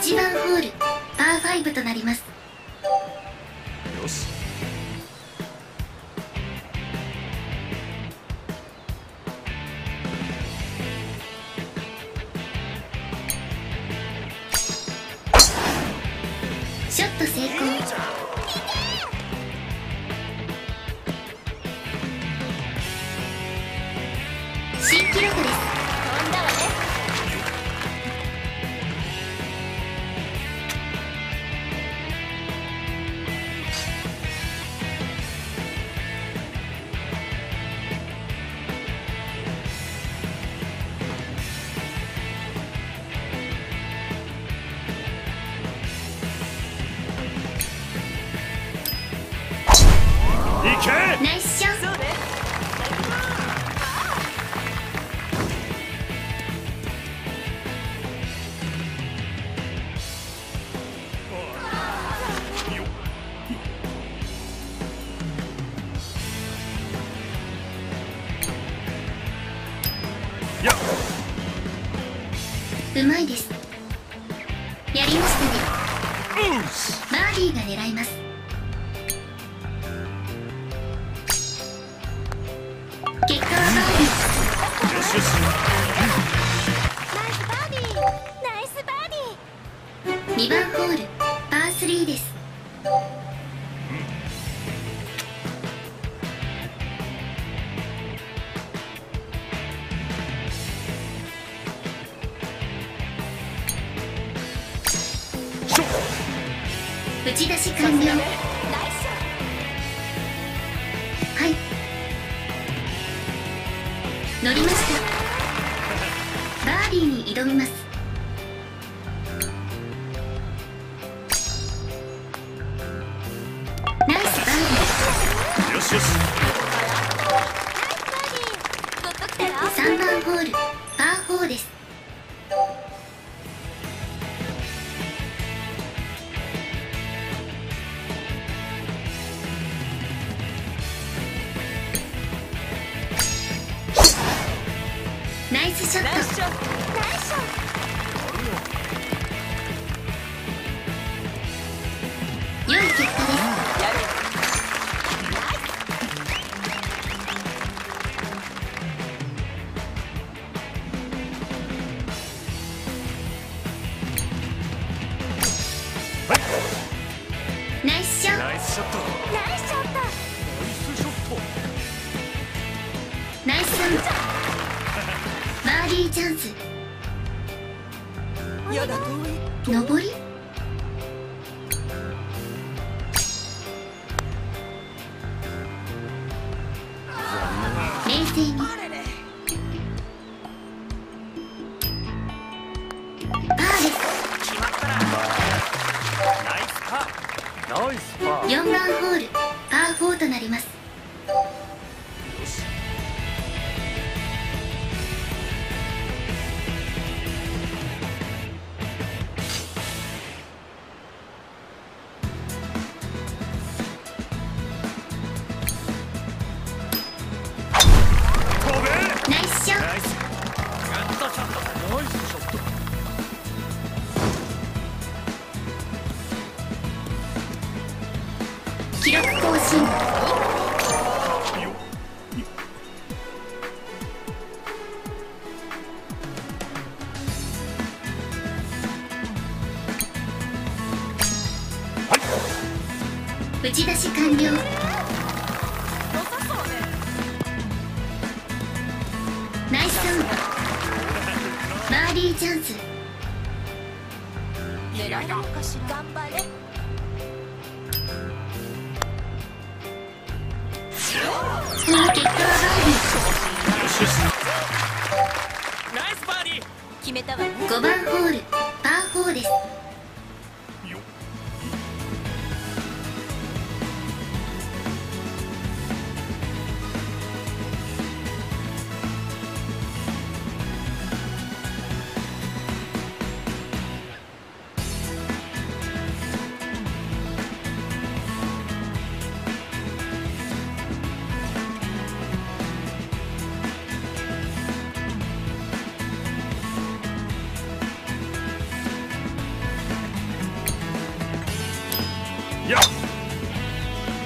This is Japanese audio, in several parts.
1番ホールパー5となります。 よし。 ショット成功。新記録です。飛んだわね。 いけ。 ナイスショット。 やっ、 うまいです。やりましたね。 うっし。 バーディーが狙います。結果はバーディー。 よしよし。 ナイスバーディー。ナイスバーディー。 2番ホールパー3です。 しょ。 打ち出し完了。 ナイスショッはい、乗りました。バーディーに挑みます。ナイスバーディよしよし。 ト。グッときたよ。 ー。3番ホールパー4です。ナイスショット。 ナイスショット。 良い結果です。ナイスショット。 ナイスショット。 ナイスショット。 ナイスショット。 ナイスオン。バーディーチャンス。 やだ遠い。 上り。冷静に。パーです。 ナイスパー。ナイスパー。 4番ホールパー4となります。 よし。飛べ。 ナイスショッナイス。グッドショット。ナイスショット。 ト。記録更新。 よ。 打ち出し完了。 良さそうね。 ナイスオン。バーディーチャンス。 狙えるのかしら。頑張れ。 結果はバーディー。 よしよし。ナイスバーディー。 決めたわね。 5番ホールパー4です。 よ。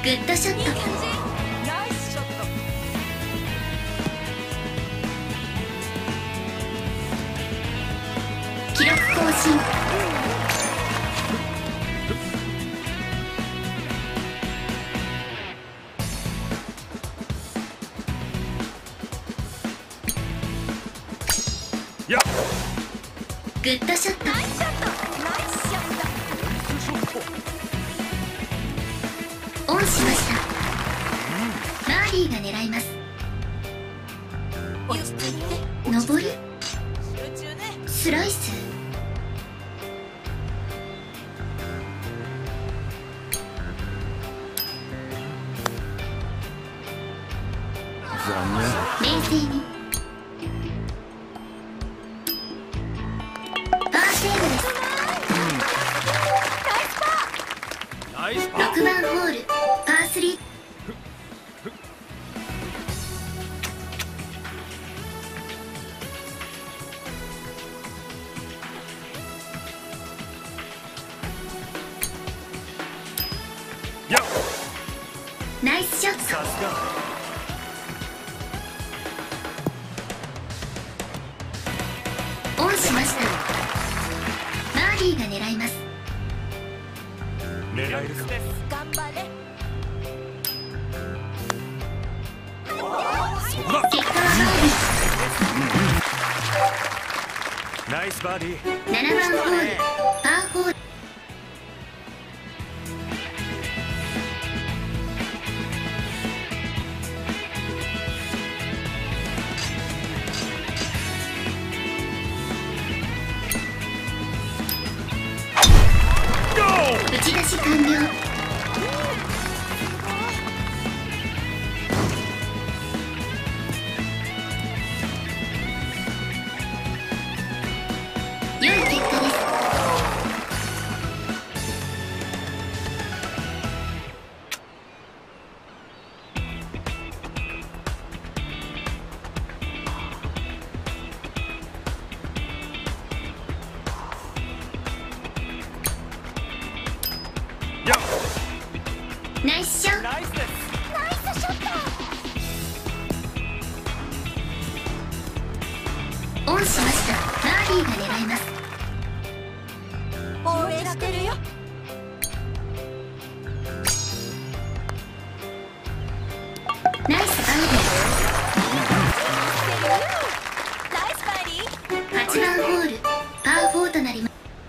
グッドショット。 ナイスショット。 記録更新。 やっグッドショット。 ナイスショット。ナイスショッショット。 オンしました。バーディーが狙います。 ト。落ち着いて。 上り集中ね。 スライス。 残冷静に。パーセーブです。 ナイスパー。 6番ホールパー3。 やっナイスショット。 さすが。 オンしました。バーディーが狙います。 狙えるか。 頑張れ。 そこだ。 結果はナイスバーディー。 バーディー。7番ホールパー4。打ち出し完了。良い結果です。 やっナイスショット。 ナイスです。 ナイスショッオンしました。バーディーが狙います。 ト。応援してるよ。 ナイスバーデナイスバーディー。 ィー。8番ホールパー4となります。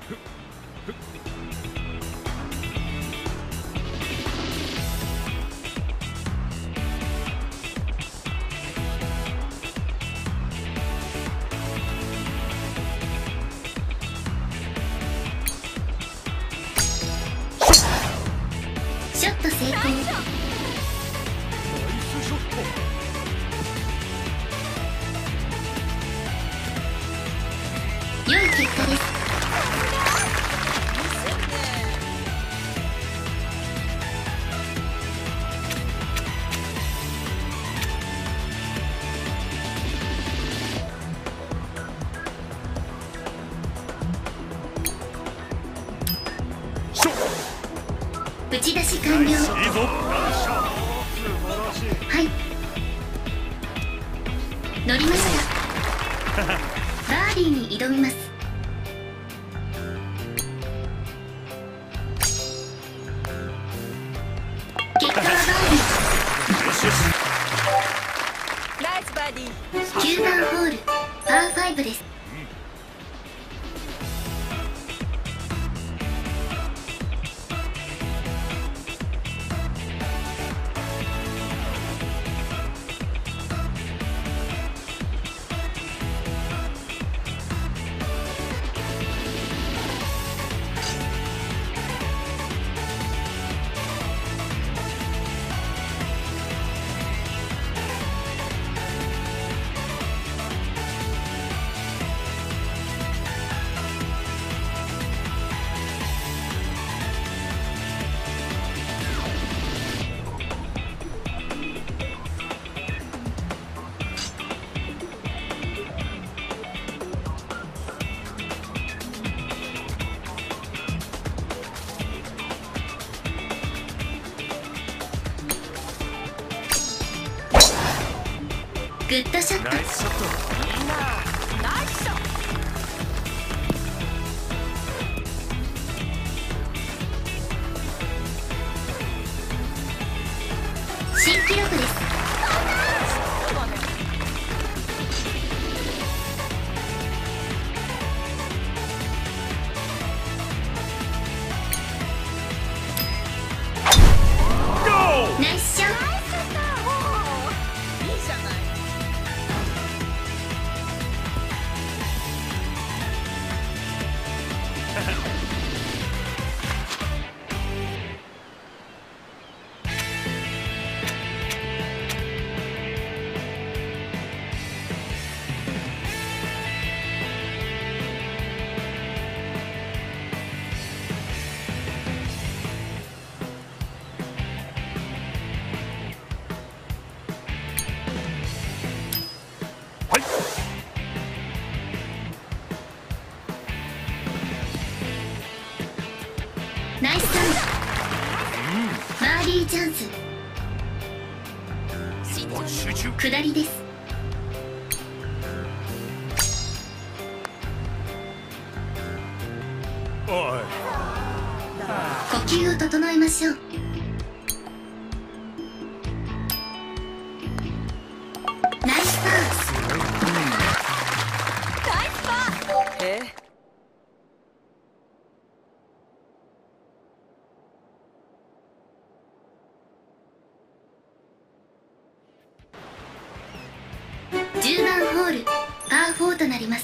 ショット成功。 ナイスショット。 良い結果です。 ショット。 打ち出し完了。 いいぞ。素晴らしい。 はい乗りましたバーディーに挑みます。結果はバーよしよし。 ナイスバーディー。 ディー。9番ホールパー5です。 グッドショット。 ナイスショット。いいな。 ナイスショット。 新記録です。ナイスショット。 いいじゃない。 はい。 ナイスターン。バーディーチャンス。 もう集中。 下りです。 おい。 呼吸を整えましょう。ナイスパー。 ナイスパー。 10番ホールパー4となります。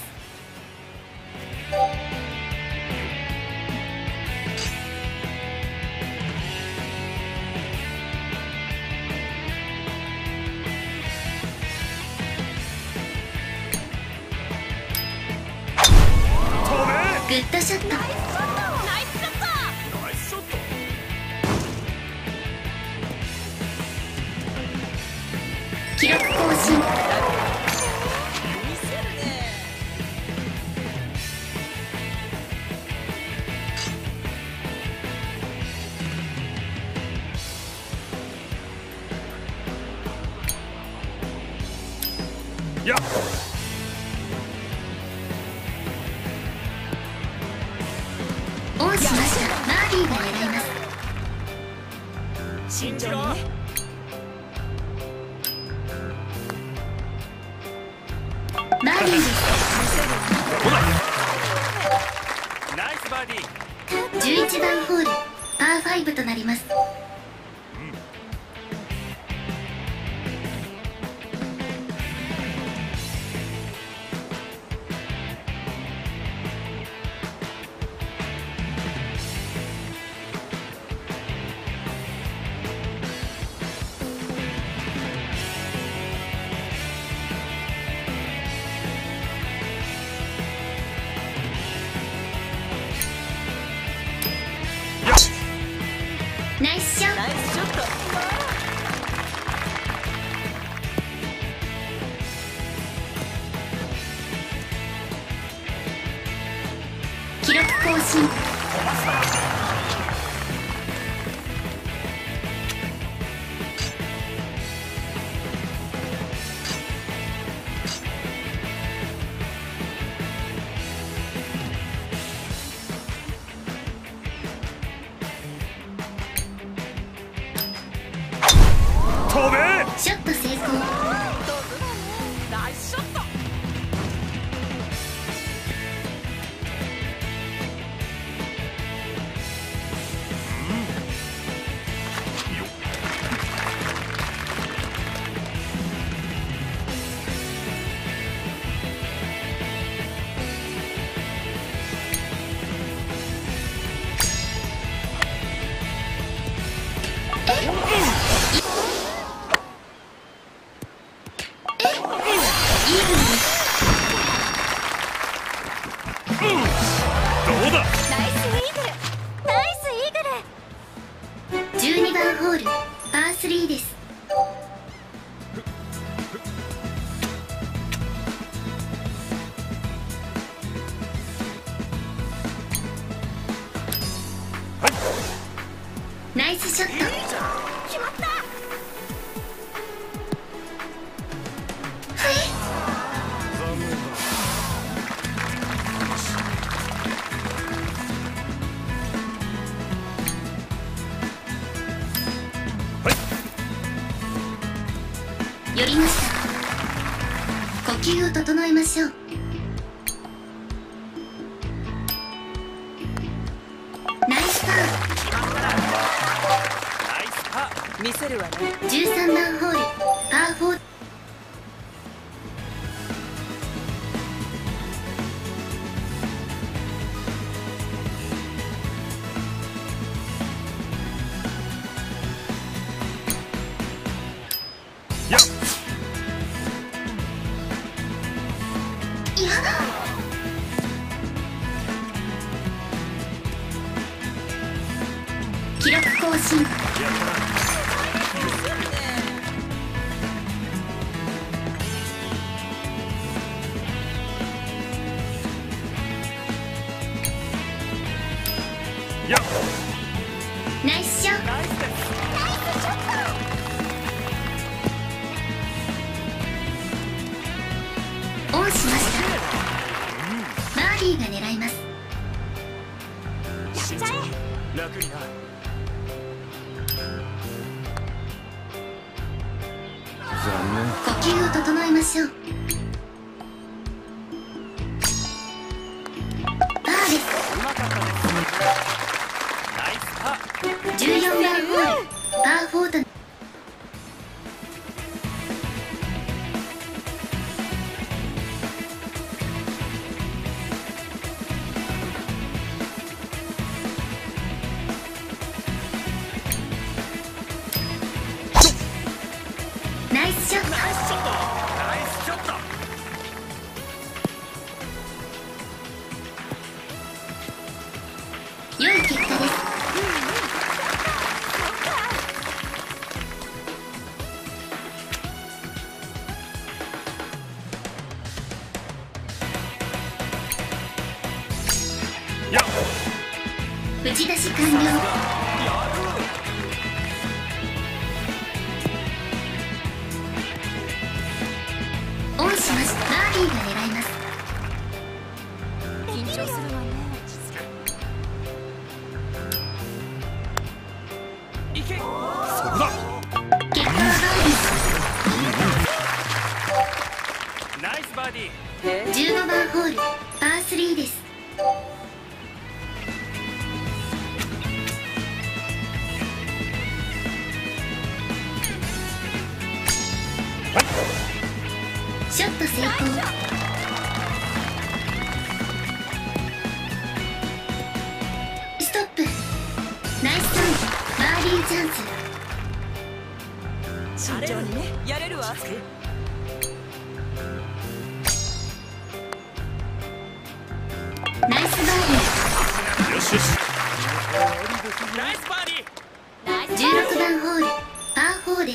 グッドショット。 ナイスショット。 ナイスショット。 記録更新。 見せるね。 やっ。 オンしました。バーディーが狙います。 信じろ。 バーディーです。 ほら。ナイスバーディー。 11番ホールパー5となります。ナイスショット。 ナイスショット。 記録更新。 飛べ。 ショット成功。 ナイスショット。 イーグルです。 どうだ。 ナイスイーグル。ナイスイーグル。 12番ホールパー3です。ナイスショット。 決まった。 は吸を整えましょう。ナイスパナイスパー。 見せるわね。 ー。13番ホールパー4。 よっ。 いや記録更新。 よっ。 ナイスショット。 ナイスです。 オンしました。バーディーが狙います。 慎重に楽にな。 呼吸を整えましょう。パーです。 うまかったです。ナイスパー。 14番ホールパー4と。ナイスショット。 ナイスショット。ナイスショット。 良い結果です。 よっ。 打ち出し完了。オンしました。バーディーが狙います。 緊張するわね。 いけ。そこだ。 結果はバナイスバーディー。 えーディー。15番ホールパー3です。ショット成功。ストップ。ナイスターン。バーディーチャンス。 慎重にね。やれるわ。 ナイスバーよしよし。ナイスバーディー。 ナイスディー。16番ホールパー4です。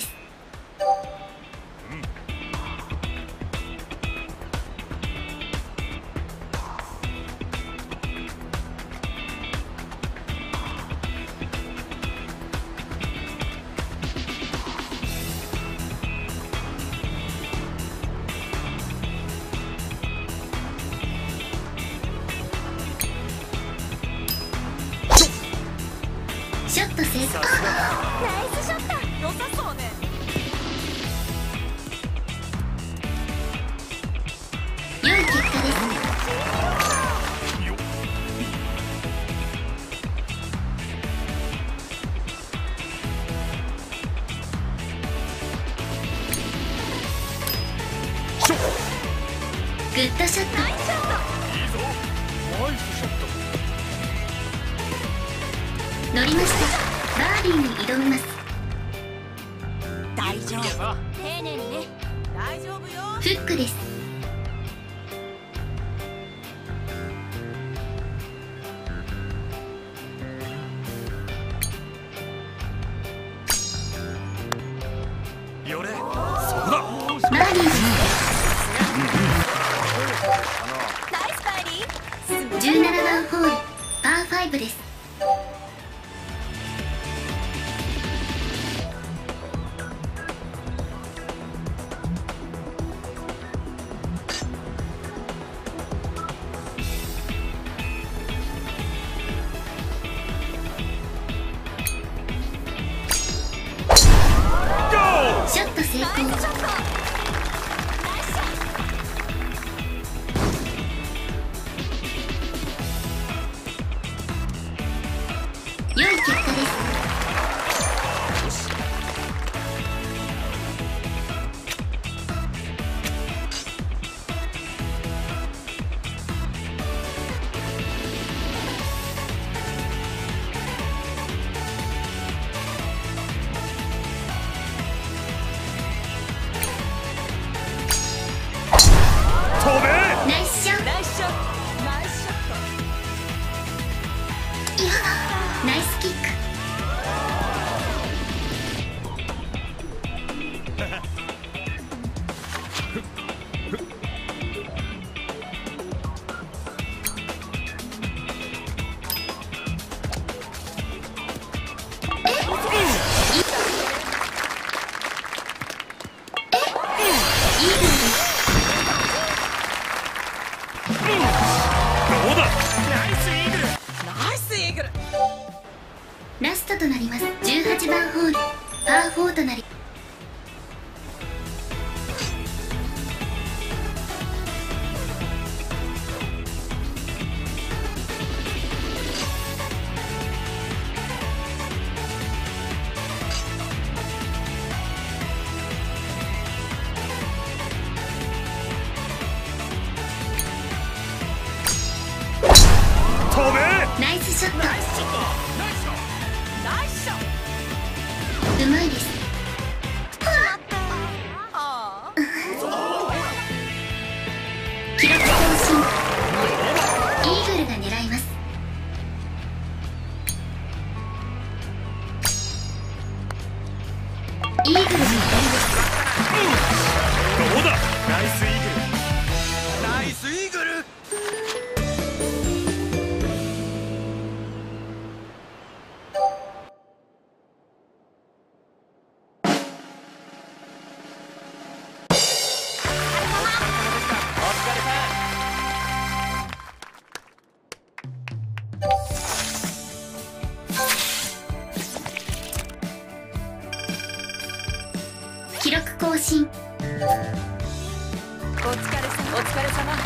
ショット成功。 さすが。 ナイスショット。 良さそうね。 良い結果です。 よっ。ショット。 グッドショット。 いいぞ。ナイスショット。 乗りました。バーディーに挑みます。 大丈夫。 あ、 丁寧にね。 大丈夫よ。 フックです。 よれ。そこだ。 バーディーです。 ナイスバーディー。 17番ホールパー5です。ショット成功。 ナイスショット。ナイスショット。 結果です。 飛べ。 ナイスショット。 ナイスショット。ナイスショット。 いやナイスキック。イーグルです。 どうだ。ナイスイーグル。 ナイスイーグル。 ラストとなります。18番ホールパー4となり、 飛べ。 ナイスショット。 ナイスショット。ナイスショット。 ナイスショット。 うまいです。 あ記録更新。イーグルが狙います。イーグルの左です。 どうだ。ナイスイーグル。ナイスイーグル。お疲れさ記録更新。 お疲れ様。お疲れ様。